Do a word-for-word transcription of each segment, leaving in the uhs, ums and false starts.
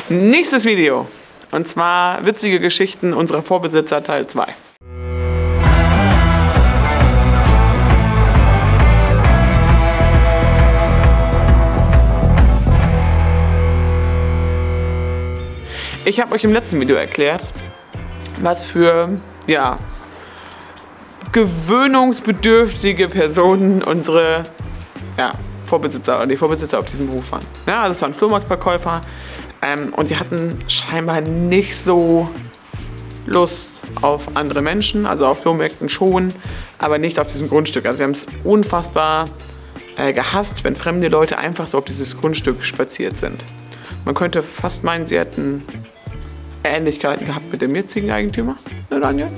Nächstes Video. Und zwar witzige Geschichten unserer Vorbesitzer Teil zwei. Ich habe euch im letzten Video erklärt, was für, ja, gewöhnungsbedürftige Personen unsere, ja, Vorbesitzer oder die Vorbesitzer auf diesem Beruf waren. Ja, also es waren Flohmarktverkäufer ähm, und die hatten scheinbar nicht so Lust auf andere Menschen, also auf Flohmärkten schon, aber nicht auf diesem Grundstück. Also sie haben es unfassbar äh, gehasst, wenn fremde Leute einfach so auf dieses Grundstück spaziert sind. Man könnte fast meinen, sie hätten Ähnlichkeiten gehabt mit dem jetzigen Eigentümer, ne Daniel?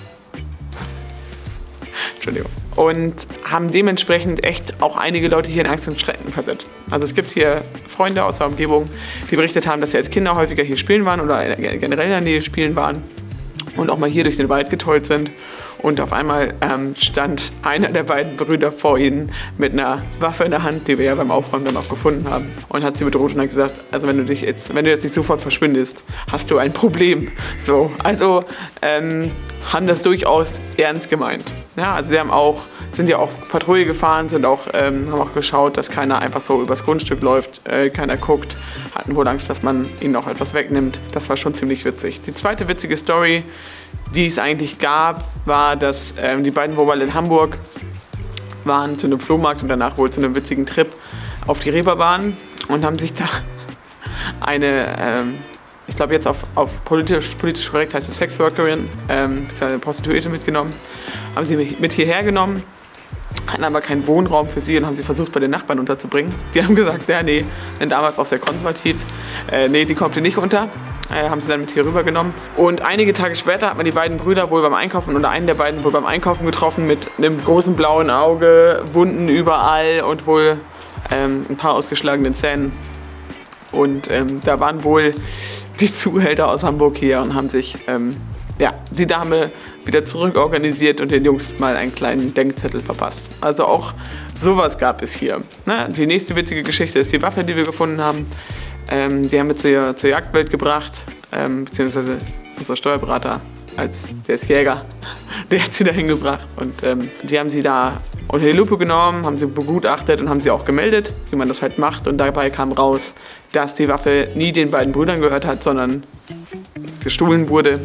Entschuldigung. Und haben dementsprechend echt auch einige Leute hier in Angst und Schrecken versetzt. Also es gibt hier Freunde aus der Umgebung, die berichtet haben, dass sie als Kinder häufiger hier spielen waren oder generell in der Nähe spielen waren und auch mal hier durch den Wald getollt sind. Und auf einmal ähm, stand einer der beiden Brüder vor ihnen mit einer Waffe in der Hand, die wir ja beim Aufräumen dann auch gefunden haben. Und hat sie bedroht und hat gesagt, also wenn du, dich jetzt, wenn du jetzt nicht sofort verschwindest, hast du ein Problem. So, also ähm, haben das durchaus ernst gemeint. Ja, also sie haben auch, sind ja auch Patrouille gefahren, sind auch, ähm, haben auch geschaut, dass keiner einfach so übers Grundstück läuft, äh, keiner guckt, hatten wohl Angst, dass man ihnen auch etwas wegnimmt. Das war schon ziemlich witzig. Die zweite witzige Story, die es eigentlich gab, war, dass ähm, die beiden Wobal in Hamburg waren zu einem Flohmarkt und danach wohl zu einem witzigen Trip auf die Reeperbahn und haben sich da eine, ähm, ich glaube jetzt auf, auf politisch, politisch korrekt heißt es Sexworkerin, ähm, eine Prostituierte mitgenommen, haben sie mit hierher genommen, hatten aber keinen Wohnraum für sie und haben sie versucht bei den Nachbarn unterzubringen. Die haben gesagt, ja nee, denn damals auch sehr konservativ, äh, nee, die kommt hier nicht unter. Äh, haben sie dann mit hier rübergenommen. Und einige Tage später hat man die beiden Brüder wohl beim Einkaufen oder einen der beiden wohl beim Einkaufen getroffen mit einem großen blauen Auge, Wunden überall und wohl ähm, ein paar ausgeschlagenen Zähnen. Und ähm, da waren wohl die Zuhälter aus Hamburg hier und haben sich ähm, ja, die Dame wieder zurückorganisiert und den Jungs mal einen kleinen Denkzettel verpasst. Also auch sowas gab es hier. Na, die nächste witzige Geschichte ist die Waffe, die wir gefunden haben. Ähm, die haben wir zur, zur Jagdwelt gebracht, ähm, beziehungsweise unser Steuerberater, als, der ist Jäger, der hat sie da hingebracht. Und ähm, die haben sie da unter die Lupe genommen, haben sie begutachtet und haben sie auch gemeldet, wie man das halt macht. Und dabei kam raus, dass die Waffe nie den beiden Brüdern gehört hat, sondern gestohlen wurde.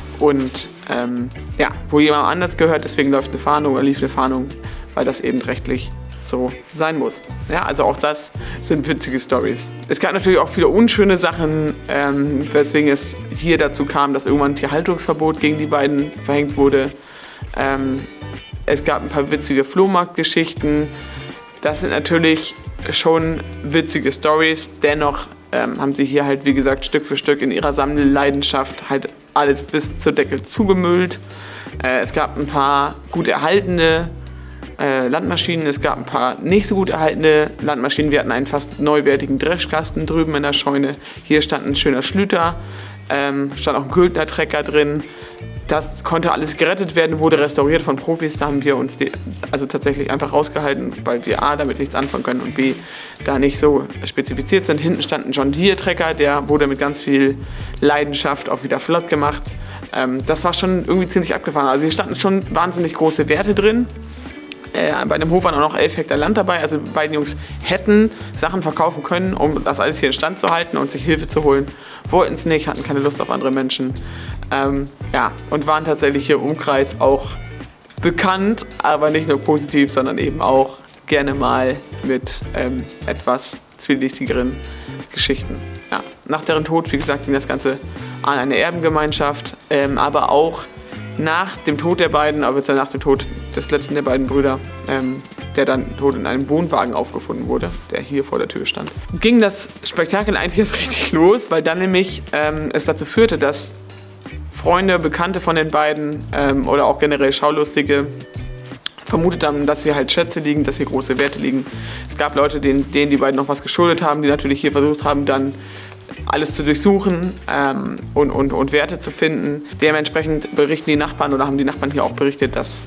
Und ähm, ja, wo jemand anders gehört, deswegen läuft eine Fahndung oder lief eine Fahndung, weil das eben rechtlich so sein muss. Ja, also auch das sind witzige Stories. Es gab natürlich auch viele unschöne Sachen, ähm, weswegen es hier dazu kam, dass irgendwann ein Tierhaltungsverbot gegen die beiden verhängt wurde. Ähm, es gab ein paar witzige Flohmarktgeschichten. Das sind natürlich schon witzige Stories. Dennoch ähm, haben sie hier halt, wie gesagt, Stück für Stück in ihrer Sammelleidenschaft halt alles bis zur Decke zugemüllt. Äh, es gab ein paar gut erhaltene Äh, Landmaschinen, es gab ein paar nicht so gut erhaltene Landmaschinen. Wir hatten einen fast neuwertigen Dreschkasten drüben in der Scheune. Hier stand ein schöner Schlüter, ähm, stand auch ein Güldner-Trecker drin. Das konnte alles gerettet werden, wurde restauriert von Profis. Da haben wir uns die, also tatsächlich einfach rausgehalten, weil wir A, damit nichts anfangen können und B, da nicht so spezifiziert sind. Hinten stand ein John Deere-Trecker, der wurde mit ganz viel Leidenschaft auch wieder flott gemacht. Ähm, das war schon irgendwie ziemlich abgefahren. Also hier standen schon wahnsinnig große Werte drin. Äh, bei dem Hof waren auch noch elf Hektar Land dabei, also die beiden Jungs hätten Sachen verkaufen können, um das alles hier in Stand zu halten und sich Hilfe zu holen. Wollten es nicht, hatten keine Lust auf andere Menschen. Ähm, ja, und waren tatsächlich hier im Umkreis auch bekannt, aber nicht nur positiv, sondern eben auch gerne mal mit ähm, etwas zwielichtigeren Geschichten. Ja, nach deren Tod, wie gesagt, ging das Ganze an eine Erbengemeinschaft, ähm, aber auch nach dem Tod der beiden, aber nach dem Tod des letzten der beiden Brüder, ähm, der dann tot in einem Wohnwagen aufgefunden wurde, der hier vor der Tür stand, ging das Spektakel eigentlich erst richtig los, weil dann nämlich ähm, es dazu führte, dass Freunde, Bekannte von den beiden ähm, oder auch generell Schaulustige vermutet haben, dass hier halt Schätze liegen, dass hier große Werte liegen. Es gab Leute, denen, denen die beiden noch was geschuldet haben, die natürlich hier versucht haben, dann alles zu durchsuchen ähm, und, und, und Werte zu finden. Dementsprechend berichten die Nachbarn oder haben die Nachbarn hier auch berichtet, dass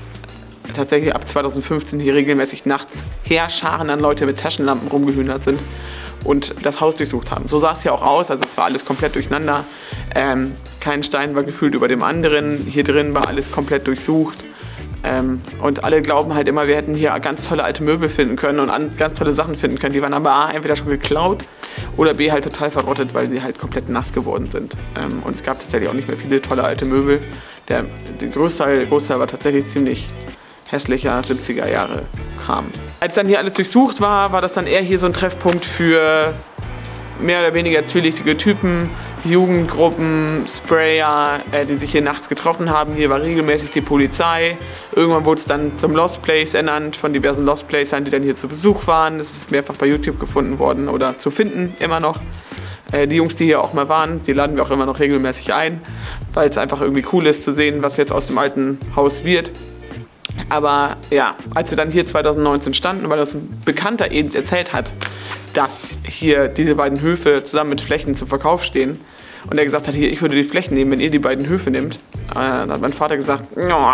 tatsächlich ab zweitausendfünfzehn hier regelmäßig nachts Heerscharen an Leute mit Taschenlampen rumgehühnert sind und das Haus durchsucht haben. So sah es ja auch aus, also es war alles komplett durcheinander. Ähm, kein Stein war gefühlt über dem anderen. Hier drin war alles komplett durchsucht. Ähm, und alle glauben halt immer, wir hätten hier ganz tolle alte Möbel finden können und an, ganz tolle Sachen finden können. Die waren aber A, entweder schon geklaut oder B, halt total verrottet, weil sie halt komplett nass geworden sind. Ähm, und es gab tatsächlich auch nicht mehr viele tolle alte Möbel. Der, der Großteil, Großteil war tatsächlich ziemlich hässlicher siebziger Jahre Kram. Als dann hier alles durchsucht war, war das dann eher hier so ein Treffpunkt für mehr oder weniger zwielichtige Typen, Jugendgruppen, Sprayer, äh, die sich hier nachts getroffen haben. Hier war regelmäßig die Polizei. Irgendwann wurde es dann zum Lost Place ernannt von diversen Lost Placern, die dann hier zu Besuch waren. Das ist mehrfach bei YouTube gefunden worden oder zu finden, immer noch. Äh, die Jungs, die hier auch mal waren, die laden wir auch immer noch regelmäßig ein, weil es einfach irgendwie cool ist zu sehen, was jetzt aus dem alten Haus wird. Aber ja, als wir dann hier zweitausendneunzehn standen, weil uns ein Bekannter eben erzählt hat, dass hier diese beiden Höfe zusammen mit Flächen zum Verkauf stehen und er gesagt hat, hier, ich würde die Flächen nehmen, wenn ihr die beiden Höfe nehmt, äh, dann hat mein Vater gesagt,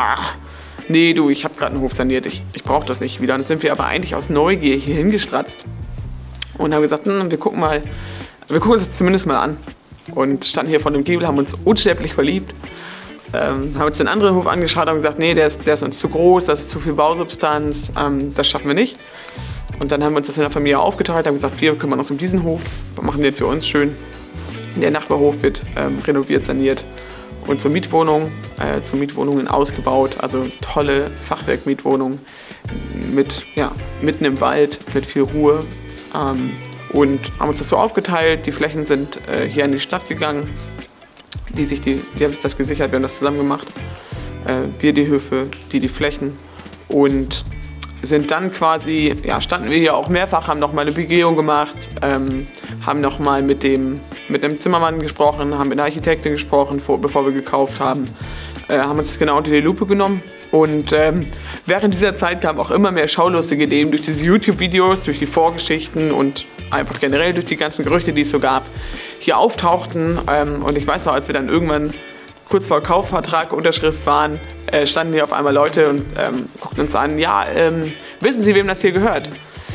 nee du, ich habe gerade einen Hof saniert, ich, ich brauche das nicht wieder. Und dann sind wir aber eigentlich aus Neugier hier hingestratzt und haben gesagt, hm, wir gucken mal, wir gucken uns das zumindest mal an. Und standen hier vor dem Giebel, haben uns unsterblich verliebt. Ähm, haben uns den anderen Hof angeschaut und gesagt, nee, der ist, der ist uns zu groß, das ist zu viel Bausubstanz, ähm, das schaffen wir nicht. Und dann haben wir uns das in der Familie aufgeteilt, haben gesagt, wir kümmern uns um diesen Hof, machen den für uns schön. Der Nachbarhof wird ähm, renoviert, saniert und zur Mietwohnung, äh, zu Mietwohnungen ausgebaut, also tolle Fachwerkmietwohnungen mit, ja, mitten im Wald, mit viel Ruhe. Ähm, und haben uns das so aufgeteilt, die Flächen sind äh, hier in die Stadt gegangen. Die, sich die, die haben sich das gesichert, wir haben das zusammen gemacht. Äh, wir die Höfe, die die Flächen. Und sind dann quasi, ja, standen wir hier auch mehrfach, haben nochmal eine Begehung gemacht, ähm, haben nochmal mit dem mit einem Zimmermann gesprochen, haben mit einer Architektin gesprochen, vor, bevor wir gekauft haben. Äh, haben uns das genau unter die Lupe genommen. Und ähm, während dieser Zeit kamen auch immer mehr schaulustige Ideen durch diese YouTube-Videos, durch die Vorgeschichten und einfach generell durch die ganzen Gerüchte, die es so gab, hier auftauchten. Ähm, und ich weiß noch, als wir dann irgendwann kurz vor Kaufvertrag, Unterschrift waren, äh, standen hier auf einmal Leute und ähm, guckten uns an, ja, ähm, wissen Sie, wem das hier gehört?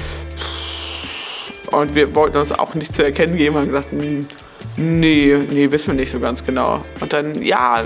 Und wir wollten uns auch nicht zu erkennen geben, haben gesagt, nee, nee, wissen wir nicht so ganz genau. Und dann, ja,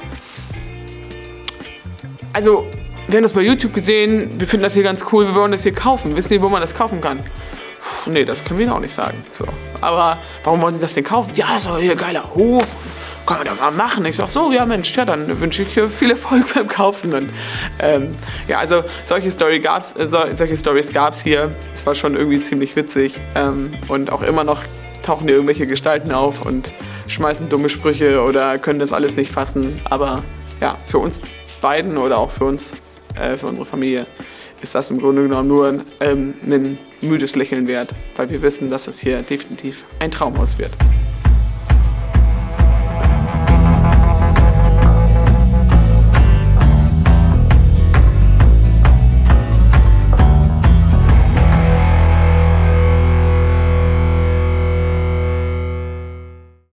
also, wir haben das bei YouTube gesehen, wir finden das hier ganz cool, wir wollen das hier kaufen. Wissen Sie, wo man das kaufen kann? Puh, nee, das können wir Ihnen auch nicht sagen. So. Aber warum wollen Sie das denn kaufen? Ja, so hier geiler Hof, kann man da mal machen. Ich sag so, ja Mensch, ja, dann wünsche ich viel Erfolg beim Kaufen. Und, ähm, ja, also solche, Story gab's, äh, so, solche Storys gab es hier. Es war schon irgendwie ziemlich witzig. Ähm, und auch immer noch tauchen hier irgendwelche Gestalten auf und schmeißen dumme Sprüche oder können das alles nicht fassen. Aber ja, für uns beiden oder auch für uns, äh, für unsere Familie, ist das im Grunde genommen nur ähm, ein müdes Lächeln wert, weil wir wissen, dass es hier definitiv ein Traumhaus wird.